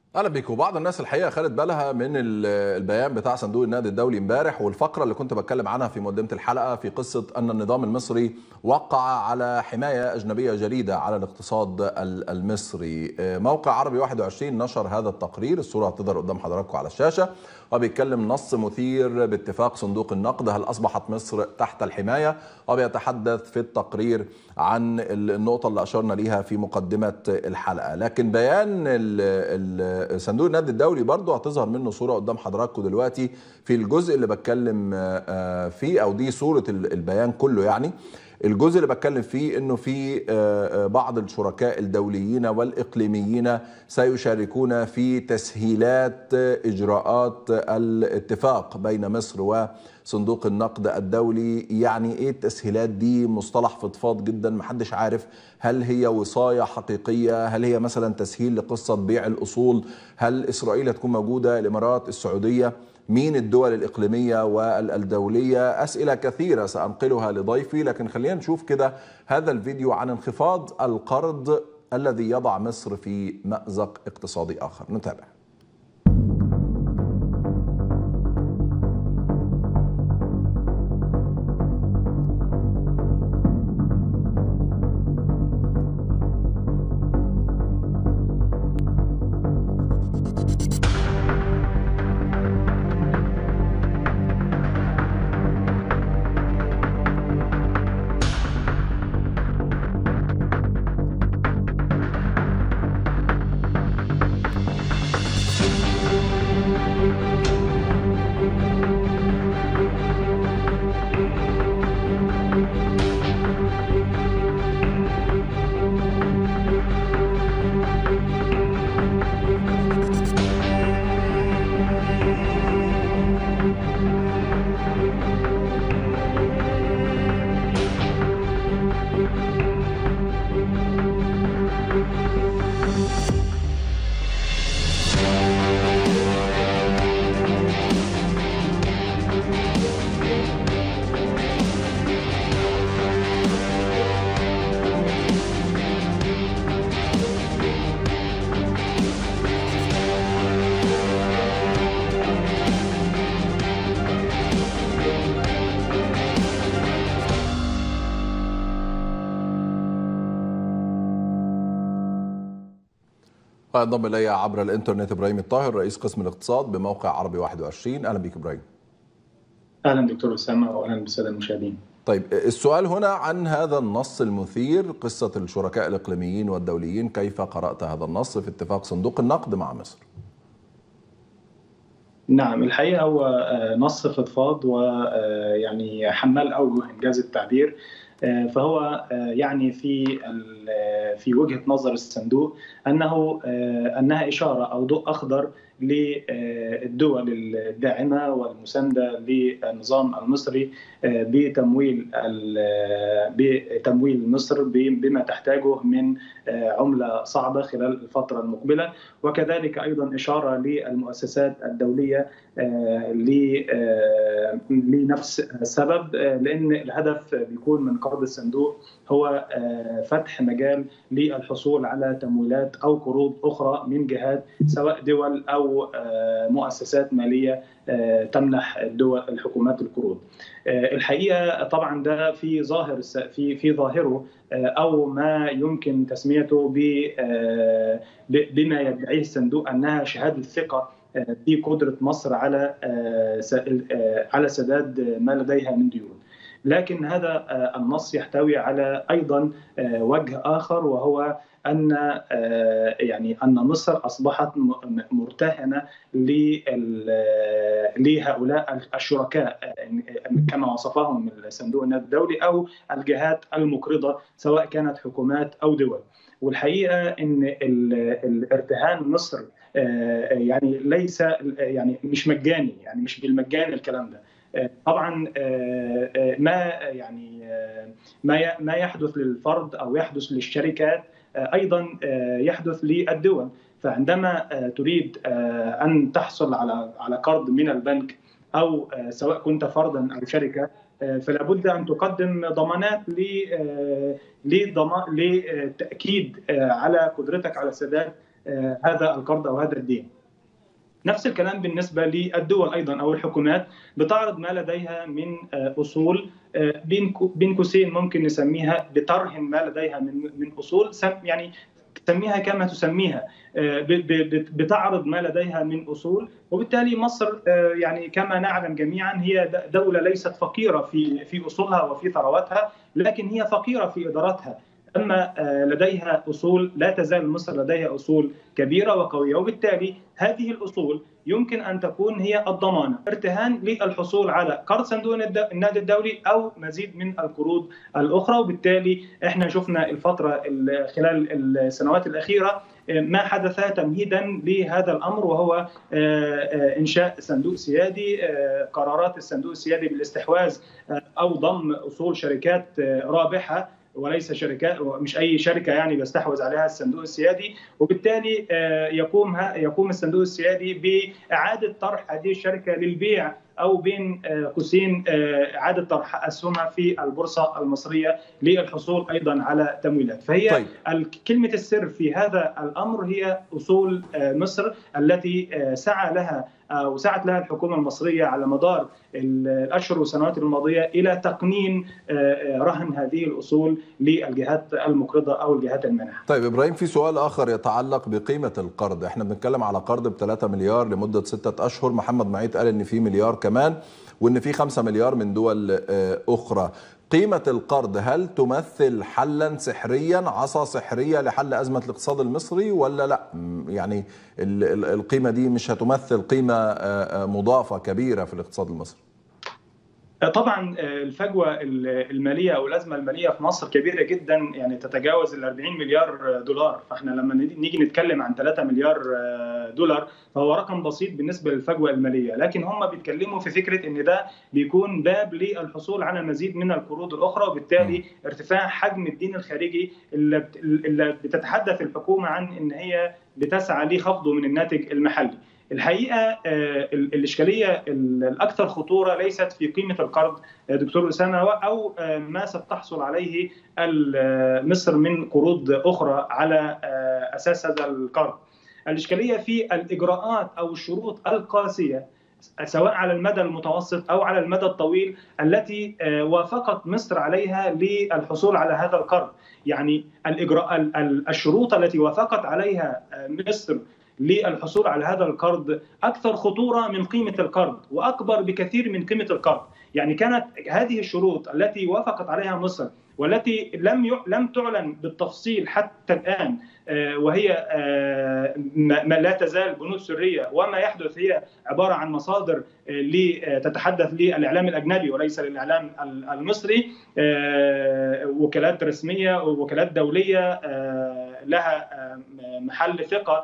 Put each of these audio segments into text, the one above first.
اهلا بيك. وبعض الناس الحقيقه خدت بالها من البيان بتاع صندوق النقد الدولي امبارح، والفقره اللي كنت بتكلم عنها في مقدمه الحلقه في قصه ان النظام المصري وقع على حمايه اجنبيه جديده على الاقتصاد المصري. موقع عربي 21 نشر هذا التقرير، الصوره هتظهر قدام حضراتكم على الشاشه، وبيتكلم نص مثير باتفاق صندوق النقد هل اصبحت مصر تحت الحمايه، وبيتحدث في التقرير عن النقطه اللي اشرنا ليها في مقدمه الحلقه. لكن بيان صندوق النقد الدولي برضه هتظهر منه صورة قدام حضراتكم دلوقتي في الجزء اللي بتكلم فيه، او دي صورة البيان كله. يعني الجزء اللي بتكلم فيه انه في بعض الشركاء الدوليين والاقليميين سيشاركون في تسهيلات اجراءات الاتفاق بين مصر وصندوق النقد الدولي. يعني ايه التسهيلات دي؟ مصطلح فضفاض جدا، محدش عارف هل هي وصاية حقيقية، هل هي مثلا تسهيل لقصة بيع الأصول، هل إسرائيل هتكون موجودة، الإمارات، السعودية، مين الدول الإقليمية والدولية؟ أسئلة كثيرة سأنقلها لضيفي، لكن خلينا نشوف كده هذا الفيديو عن انخفاض القرض الذي يضع مصر في مأزق اقتصادي آخر. نتابع. انضم الي عبر الانترنت ابراهيم الطاهر، رئيس قسم الاقتصاد بموقع عربي 21. اهلا بك ابراهيم. اهلا دكتور اسامه، واهلا بالساده المشاهدين. طيب، السؤال هنا عن هذا النص المثير، قصة الشركاء الإقليميين والدوليين، كيف قرأت هذا النص في اتفاق صندوق النقد مع مصر؟ نعم، الحقيقه هو نص فضفاض ويعني حمال اوجه انجاز التعبير. فهو يعني في وجهه نظر الصندوق انها اشاره او ضوء اخضر للدول الداعمه والمسانده للنظام المصري بتمويل مصر بما تحتاجه من عمله صعبه خلال الفتره المقبله، وكذلك ايضا اشاره للمؤسسات الدوليه لنفس السبب، لان الهدف بيكون من قرض الصندوق هو فتح مجال للحصول على تمويلات او قروض اخرى من جهات، سواء دول او مؤسسات ماليه تمنح الحكومات القروض. الحقيقه طبعا ده في ظاهره او ما يمكن تسميته بما يدعيه الصندوق انها شهاده ثقه في قدره مصر على سداد ما لديها من ديون. لكن هذا النص يحتوي على ايضا وجه اخر، وهو ان مصر اصبحت مرتهنه لهؤلاء الشركاء كما وصفهم صندوق النقد الدولي او الجهات المقرضه، سواء كانت حكومات او دول. والحقيقه ان الارتهان مصر يعني ليس مش مجاني، يعني مش بالمجان الكلام ده. طبعا ما يحدث للفرد او يحدث للشركات ايضا يحدث للدول. فعندما تريد ان تحصل على قرض من البنك، او سواء كنت فردا او شركه، فلا بد ان تقدم ضمانات لتاكيد على قدرتك على سداد هذا القرض أو هذا الدين. نفس الكلام بالنسبة للدول أيضا أو الحكومات، بتعرض ما لديها من أصول بين قوسين ممكن نسميها بترهن ما لديها من أصول، يعني تسميها كما تسميها، بتعرض ما لديها من أصول. وبالتالي مصر يعني كما نعلم جميعا هي دولة ليست فقيرة في أصولها وفي ثرواتها، لكن هي فقيرة في إدارتها. أما لديها أصول، لا تزال مصر لديها أصول كبيرة وقوية، وبالتالي هذه الأصول يمكن أن تكون هي الضمانة ارتهان للحصول على قرض صندوق النقد الدولي أو مزيد من القروض الأخرى. وبالتالي احنا شفنا الفترة خلال السنوات الأخيرة ما حدث تمهيدا لهذا الأمر، وهو إنشاء صندوق سيادي، قرارات الصندوق السيادي بالاستحواذ أو ضم أصول شركات رابحة، وليس شركات، مش اي شركه يعني بيستحوذ عليها الصندوق السيادي. وبالتالي يقوم الصندوق السيادي باعاده طرح هذه الشركه للبيع، او بين قوسين اعاده طرح اسهمها في البورصه المصريه للحصول ايضا على تمويلات. فهي كلمه السر في هذا الامر هي اصول مصر التي سعت لها الحكومه المصريه على مدار الاشهر والسنوات الماضيه الى تقنين رهن هذه الاصول للجهات المقرضه او الجهات المانحه. طيب ابراهيم، في سؤال اخر يتعلق بقيمه القرض. احنا بنتكلم على قرض ب 3 مليار لمده 6 اشهر، محمد معيط قال ان في مليار كمان، وان في 5 مليار من دول اخرى. قيمه القرض هل تمثل حلا سحريا، عصا سحريه لحل ازمه الاقتصاد المصري، ولا لا؟ يعني القيمه دي مش هتمثل قيمه مضافه كبيره في الاقتصاد المصري؟ طبعا الفجوه الماليه او الازمه الماليه في مصر كبيره جدا، يعني تتجاوز ال 40 مليار دولار. فاحنا لما نيجي نتكلم عن 3 مليار دولار فهو رقم بسيط بالنسبه للفجوه الماليه، لكن هم بيتكلموا في فكره ان ده بيكون باب للحصول على مزيد من القروض الاخرى، وبالتالي ارتفاع حجم الدين الخارجي اللي بتتحدث الحكومه عن ان هي بتسعى لخفضه من الناتج المحلي. الحقيقه الاشكاليه الاكثر خطوره ليست في قيمه القرض دكتور اسامه او ما ستحصل عليه مصر من قروض اخرى على اساس هذا القرض. الاشكاليه في الاجراءات او الشروط القاسيه سواء على المدى المتوسط او على المدى الطويل التي وافقت مصر عليها للحصول على هذا القرض. يعني الشروط التي وافقت عليها مصر للحصول على هذا القرض أكثر خطورة من قيمة القرض، وأكبر بكثير من قيمة القرض. يعني كانت هذه الشروط التي وافقت عليها مصر والتي لم تعلن بالتفصيل حتى الآن، وهي ما لا تزال بنود سرية، وما يحدث هي عبارة عن مصادر تتحدث للإعلام الأجنبي وليس للإعلام المصري، وكالات رسمية ووكالات دولية لها محل ثقة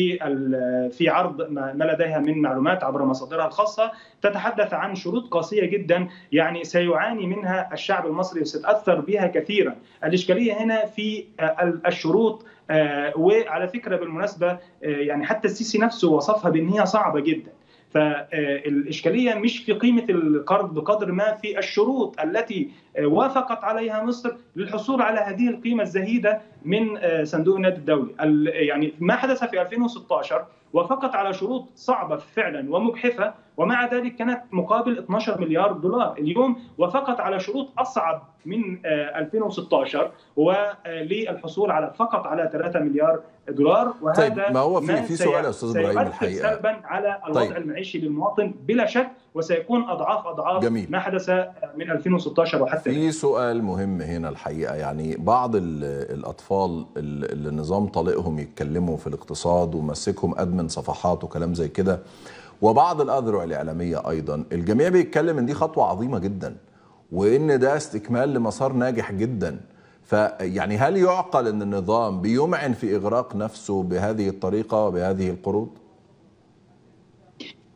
في عرض ما لديها من معلومات عبر مصادرها الخاصة، تتحدث عن شروط قاسية جدا يعني سيعاني منها الشعب المصري وستأثر بها كثيرا. الإشكالية هنا في الشروط، وعلى فكرة بالمناسبة يعني حتى السيسي نفسه وصفها بأن هي صعبة جدا. فالإشكالية مش في قيمة القرض بقدر ما في الشروط التي وافقت عليها مصر للحصول على هذه القيمة الزهيدة من صندوق النقد الدولي. يعني ما حدث في 2016 وافقت على شروط صعبة فعلا ومجحفة، ومع ذلك كانت مقابل 12 مليار دولار. اليوم وافقت على شروط أصعب من 2016 وللحصول فقط على 3 مليار دولار. وهذا طيب ما هو في سؤال يا استاذ ابراهيم الحقيقه سلبا على الوضع المعيشي للمواطن بلا شك، وسيكون اضعاف جميل. ما حدث من 2016 وحتى في سؤال مهم هنا الحقيقه. يعني بعض الاطفال اللي النظام طالقهم يتكلموا في الاقتصاد ومسكهم ادمن صفحات وكلام زي كده، وبعض الاذرع الاعلاميه ايضا، الجميع بيتكلم ان دي خطوه عظيمه جدا وان ده استكمال لمسار ناجح جدا. فيعني هل يعقل ان النظام بيمعن في اغراق نفسه بهذه الطريقه وبهذه القروض؟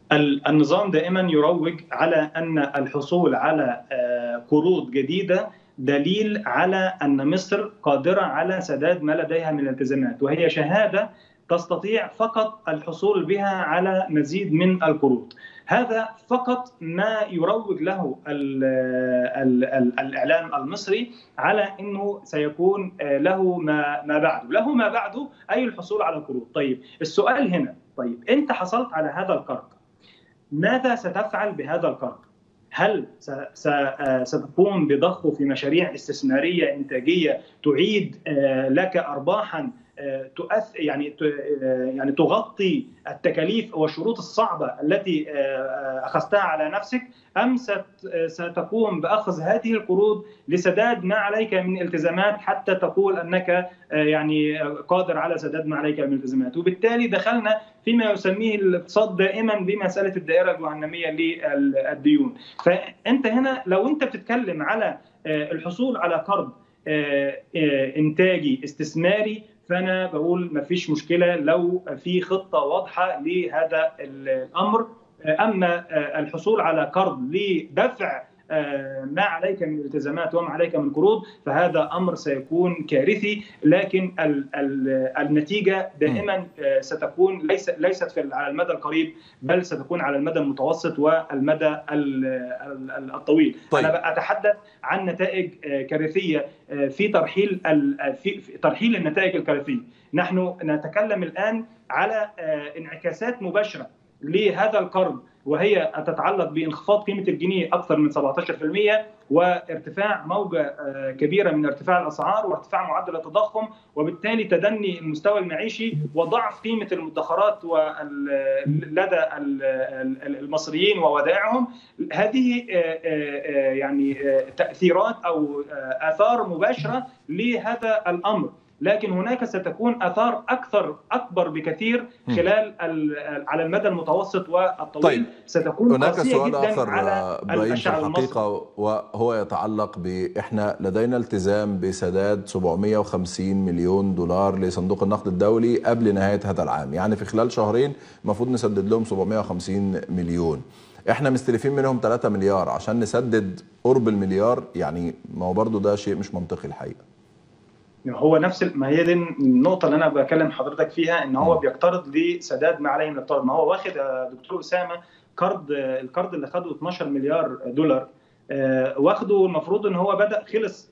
النظام دائما يروج على ان الحصول على قروض جديده دليل على أن مصر قادرة على سداد ما لديها من التزامات، وهي شهادة تستطيع فقط الحصول بها على مزيد من القروض. هذا فقط ما يروج له الإعلام المصري على أنه سيكون له ما بعده أي الحصول على القروض. طيب السؤال هنا، طيب أنت حصلت على هذا القرض، ماذا ستفعل بهذا القرض؟ هل ستقوم بضخه في مشاريع استثمارية إنتاجية تعيد لك أرباحا يعني تغطي التكاليف والشروط الصعبة التي أخذتها على نفسك، أم ستقوم بأخذ هذه القروض لسداد ما عليك من التزامات حتى تقول أنك يعني قادر على سداد ما عليك من التزامات؟ وبالتالي دخلنا فيما يسميه الاقتصاد دائما بمسألة الدائرة الجهنمية للديون. فأنت هنا لو أنت بتتكلم على الحصول على قرض إنتاجي استثماري، فأنا بقول ما فيش مشكلة لو في خطة واضحة لهذا الأمر. أما الحصول على قرض لدفع ما عليك من التزامات وما عليك من قروض، فهذا أمر سيكون كارثي. لكن النتيجة دائما ستكون ليست على المدى القريب، بل ستكون على المدى المتوسط والمدى الطويل. طيب. أنا أتحدث عن نتائج كارثية في ترحيل النتائج الكارثية. نحن نتكلم الآن على انعكاسات مباشرة لهذا القرض، وهي تتعلق بانخفاض قيمة الجنيه أكثر من 17%، وارتفاع موجة كبيرة من ارتفاع الأسعار، وارتفاع معدل التضخم، وبالتالي تدني المستوى المعيشي وضعف قيمة المدخرات لدى المصريين وودائعهم. هذه يعني تأثيرات أو آثار مباشرة لهذا الأمر، لكن هناك ستكون آثار أكبر بكثير خلال على المدى المتوسط والطويل. طيب. ستكون هناك سؤال آخر على بعين في الحقيقة، وهو يتعلق بإحنا لدينا التزام بسداد 750 مليون دولار لصندوق النقد الدولي قبل نهاية هذا العام، يعني في خلال شهرين المفروض نسدد لهم 750 مليون. احنا مستلفين منهم 3 مليار عشان نسدد قرب المليار، يعني ما هو برضو ده شيء مش منطقي الحقيقة. هو نفس ما هي دي النقطة اللي أنا بكلم حضرتك فيها، إن هو بيقترض لسداد ما عليه من القرض. ما هو واخد يا دكتور أسامة القرض اللي خده 12 مليار دولار، واخده المفروض إن هو بدأ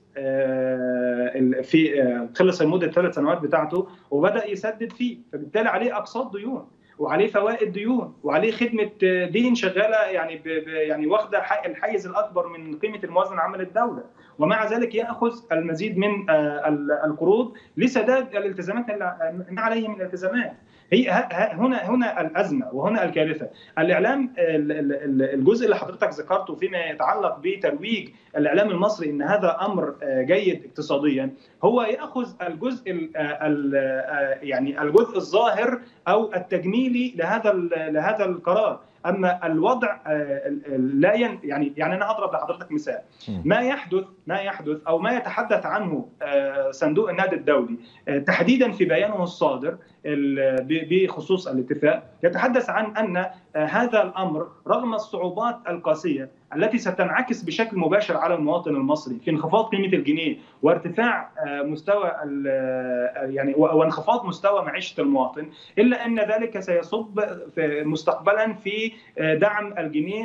خلص المدة 3 سنوات بتاعته وبدأ يسدد فيه، فبالتالي عليه أقساط ديون وعليه فوائد ديون وعليه خدمة دين شغالة، يعني واخدة الحيز الأكبر من قيمة الموازنة العامة للدولة، ومع ذلك يأخذ المزيد من القروض لسداد الالتزامات اللي عليه من الالتزامات. هنا الأزمة وهنا الكارثة. الإعلام، الجزء اللي حضرتك ذكرته فيما يتعلق بترويج الإعلام المصري إن هذا أمر جيد اقتصاديا، هو يأخذ الجزء يعني الجزء الظاهر أو التجميلي لهذا القرار. أما الوضع لا يعني أنا أضرب لحضرتك مثال. ما يحدث أو ما يتحدث عنه صندوق النقد الدولي تحديدا في بيانه الصادر بخصوص الاتفاق، يتحدث عن أن هذا الأمر رغم الصعوبات القاسية التي ستنعكس بشكل مباشر على المواطن المصري في انخفاض قيمة الجنيه وارتفاع مستوى يعني وانخفاض مستوى معيشة المواطن، إلا أن ذلك سيصب مستقبلا في دعم الجنيه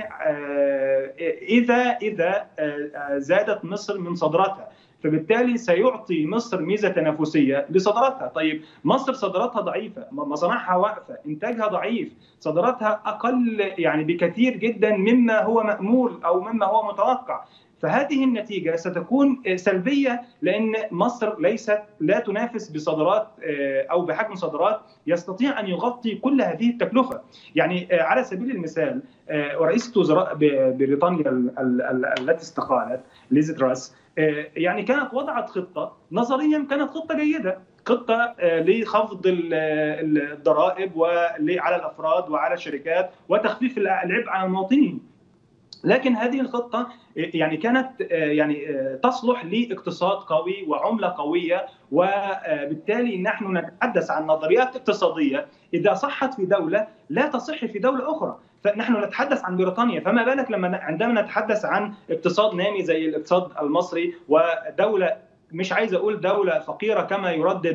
إذا زادت مصر من صادراتها، فبالتالي سيعطي مصر ميزة تنافسية لصادراتها. طيب مصر صادراتها ضعيفة، مصانعها واقفة، إنتاجها ضعيف، صادراتها أقل يعني بكثير جدا مما هو مأمول أو مما هو متوقع. فهذه النتيجة ستكون سلبية، لأن مصر لا تنافس بصادرات أو بحجم صادرات يستطيع أن يغطي كل هذه التكلفة. يعني على سبيل المثال رئيسة وزراء بريطانيا التي استقالت ليز تراس، يعني كانت وضعت خطة نظريا كانت خطة جيدة، خطة لخفض الضرائب على الأفراد وعلى الشركات وتخفيف العبء على المواطنين. لكن هذه الخطة يعني كانت يعني تصلح لاقتصاد قوي وعملة قوية، وبالتالي نحن نتحدث عن نظريات اقتصادية إذا صحت في دولة لا تصح في دولة أخرى. فنحن نتحدث عن بريطانيا، فما بالك عندما نتحدث عن اقتصاد نامي زي الاقتصاد المصري، ودولة مش عايز اقول دولة فقيرة كما يردد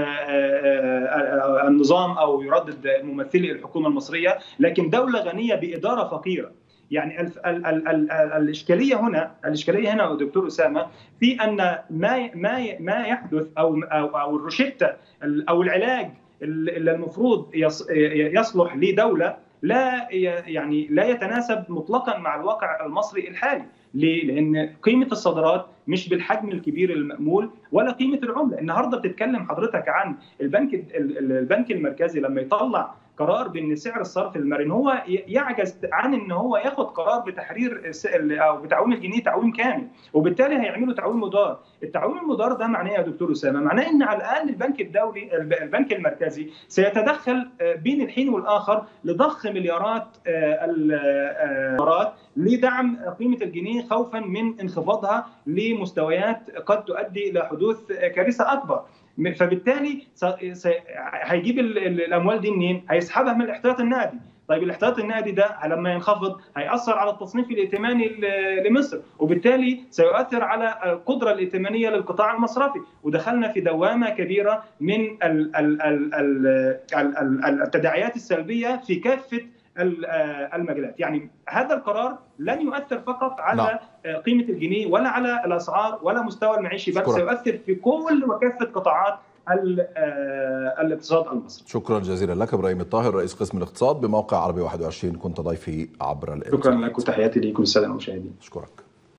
النظام او يردد ممثلي الحكومة المصرية، لكن دولة غنية بإدارة فقيرة. يعني الاشكاليه هنا دكتور اسامه في ان ما يحدث او الروشته او العلاج اللي المفروض يصلح لدوله لا يتناسب مطلقا مع الواقع المصري الحالي. ليه؟ لان قيمه الصادرات مش بالحجم الكبير المأمول ولا قيمه العمله. النهارده بتتكلم حضرتك عن البنك المركزي لما يطلع قرار بان سعر الصرف المرن، هو يعجز عن ان هو ياخد قرار بتحرير او بتعويم الجنيه تعويم كامل، وبالتالي هيعملوا تعويم مدار. التعويم المدار ده معناه يا دكتور اسامه، معناه ان على الاقل البنك المركزي سيتدخل بين الحين والاخر لضخ مليارات الدولارات لدعم قيمه الجنيه، خوفا من انخفاضها لمستويات قد تؤدي الى حدوث كارثه اكبر. فبالتالي هيجيب الاموال دي منين؟ هيسحبها من الاحتياطي النقدي. طيب الاحتياطي النقدي ده لما ينخفض هيأثر على التصنيف الائتماني لمصر، وبالتالي سيؤثر على القدرة الائتمانية للقطاع المصرفي، ودخلنا في دوامة كبيرة من التداعيات السلبية في كافة المجالات. يعني هذا القرار لن يؤثر فقط على قيمة الجنيه ولا على الأسعار ولا مستوى المعيشي، بل سيؤثر في كل وكافة قطاعات الاقتصاد المصري. شكرا جزيلا لك ابراهيم الطاهر، رئيس قسم الاقتصاد بموقع عربي 21، كنت ضيفي عبر الانترنت. شكرا لك وتحياتي لكم السادة المشاهدين. اشكرك.